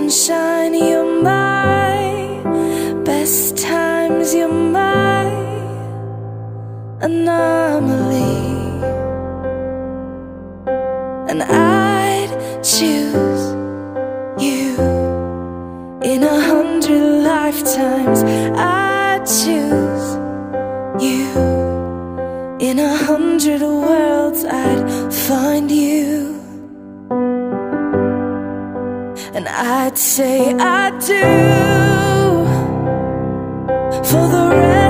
sunshine, you're my best times, you're my anomaly. And I'd choose you in 100 lifetimes. I'd choose you in 100 worlds. I'd find you, and I'd say I do for the rest